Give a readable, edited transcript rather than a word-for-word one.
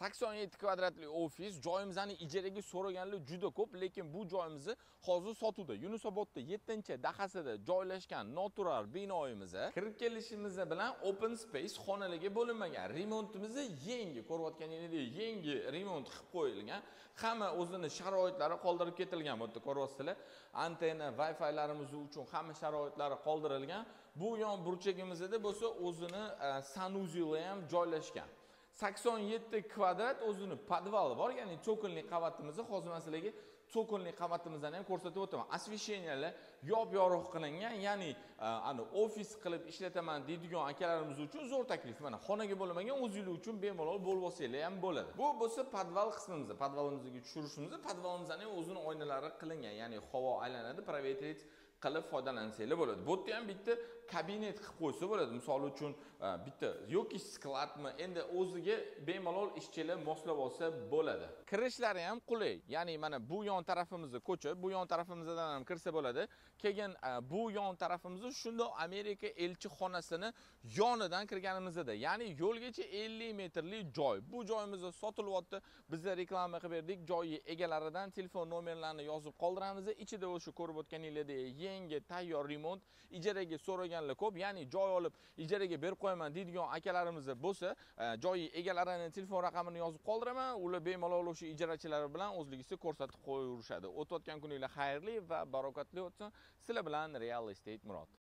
87 kvadratli ofis, joyimizni ijaraga so'raganlar juda ko'p, lekin bu joyimizni hozir sotuvda. Yunusobodda 7-dahasida joylashgan noturar binoyimiz. Kirib kelishimiz bilan open space xonalarga bo'linmagan. Remontimiz yangi, ko'rayotganingizdek yangi remont qilib qo'yilgan. Hamma o'zini sharoitlari qoldirib ketilgan. Bu yerda ko'ryapsizlar, antenna, Wi-Fi'larimiz uchun hamma sharoitlari qoldirilgan. Bu yon burchagimizda bo'lsa o'zini sanuzyuli ham joylashgan. 87 kvadrat o'zini podvali bor, ya'ni to'kinli qavatimizni hozir masalan to'kinli qavatimizni ham ko'rsatib o'taman. Osvesheniyalar yorug' qilingan, ya'ni ana ofis qilib ishlataman deydigan akalarimiz uchun zo'r taklif. Mana xonaga bo'lmagan o'zingiz uchun bemalol bo'lib olsanglar ham bo'ladi. Bu bo'lsa podval qismimiz. Podvalimizga tushirishimiz, podvalimizning ham o'zini oynalari qilingan, ya'ni havo aylanadi, provetrit qilib foydalansanglar bo'ladi. Bu yerda ham bitta kabinet qilib qo'ysa bo'ladi. Misol uchun bitta yoki skladmi, endi o'ziga bemalol ishchilar moslab olsa bo'ladi. Kirishlari ham qulay. Ya'ni mana bu yon tarafimizda ko'cha, bu yon tarafimizdan ham kirsa bo'ladi. Keyin bu yon tarafimizda shundoq Amerika elchixonasini yonidan kirganimizda, ya'ni yo'lgacha 50 metrlik joy. Bu joyimizda sotilyapti. Biz reklama qilib berdik. Joyi egalaridan telefon nomerlarini yozib qoldiramiz. Ichida o'sha ko'rib o'tganingizdek yangi tayyor remont ijaraga so'raganlar ko'p, ya'ni joy olib ijaraga berib qo'yaman deydigan akalarimiz bo'lsa, joyi egalarining telefon raqamini yozib qoldiraman, ular bemalol o'sha ijarachilar bilan o'zligisi ko'rsatib qo'yaverishadi. O'tayotgan kuninglar xayrli va barokatli o'tsin. Sizlar bilan Real Estate Murod.